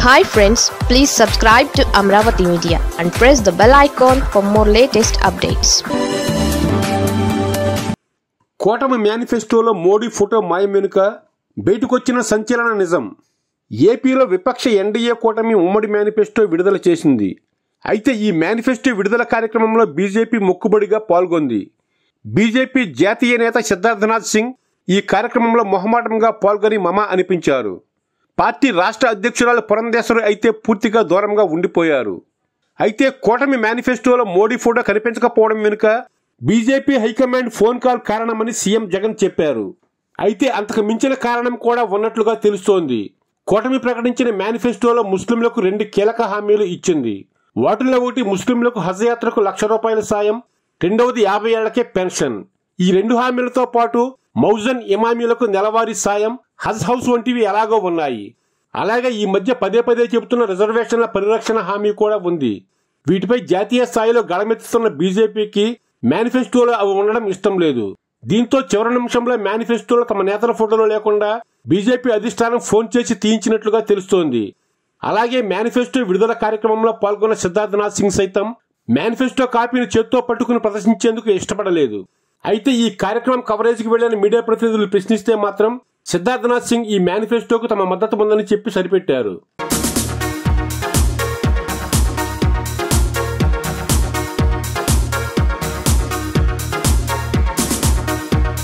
Hi friends, please subscribe to Amravati Media and press the bell icon for more latest updates. కూటమి మేనిఫెస్టోలో Modi photo మాయం వెనుక బయటకొచ్చిన సంచలన నిజం. ఏపీలో విపక్ష ఎన్డీఏ కూటమి ఉమ్మడి మేనిఫెస్టో విడుదల చేసింది. అయితే ఈ మేనిఫెస్టో విడుదల కార్యక్రమంలో బీజేపీ మొక్కుబడిగా పాల్గొంది. బీజేపీ జాతీయ నేత సిద్ధార్థనాథ్ సింగ్ ఈ కార్యక్రమంలో మొహమాటంగా పాల్గొని మమ అనిపించారు. పార్టీ రాష్ట్ర అధ్యక్షురాలు పురంధేశ్వరి అయితే పూర్తిగా దూరంగా ఉండిపోయారు. అయితే కూటమి మేనిఫెస్టోలో మోడీ ఫోటో కనిపించకపోవడం వెనుక బీజేపీ హైకమాండ్ ఫోన్ కాల్ కారణమని సీఎం జగన్ చెప్పారు. అయితే అంతకు మించిన కారణం కూడా ఉన్నట్లుగా తెలుస్తోంది. కూటమి ప్రకటించిన మేనిఫెస్టోలో ముస్లింలకు 2 కీలక హామీలు ఇచ్చింది. వాటిలో ఒకటి ముస్లింలకు హజ్ యాత్రకు ₹1,00,000 సాయం, రెండవది 50 ఏళ్లకే పెన్షన్. ఈ 2 హామీలతో పాటు మౌజన్ ఇమామీలకు నెలవారీ సాయం, హజ్ హౌస్ వంటివి ఎలాగో ఉన్నాయి. అలాగే ఈ మధ్య పదే చెబుతున్న రిజర్వేషన్ల పరిరక్షణ హామీ కూడా ఉంది. వీటిపై జాతీయ స్థాయిలో గళమెత్తుతున్న బీజేపీకి మేనిఫెస్టోలో అవి ఉండడం ఇష్టం లేదు. దీంతో చివరి నిమిషంలో మేనిఫెస్టోలో తమ నేతల ఫోటోలు లేకుండా బీజేపీ అధిష్టానం ఫోన్ చేసి తీయించినట్లుగా తెలుస్తోంది. అలాగే మేనిఫెస్టో విడుదల కార్యక్రమంలో పాల్గొన్న సిద్ధార్థనాథ్ సింగ్ సైతం మేనిఫెస్టో కాపీని చేత్తో పట్టుకుని ప్రదర్శించేందుకు ఇష్టపడలేదు. అయితే ఈ కార్యక్రమం కవరేజ్కి వెళ్లిన మీడియా ప్రతినిధులు ప్రశ్నిస్తే మాత్రం సిద్ధార్థనాథ్ సింగ్ ఈ మేనిఫెస్టోకు తమ మద్దతు ఉందని చెప్పి సరిపెట్టారు.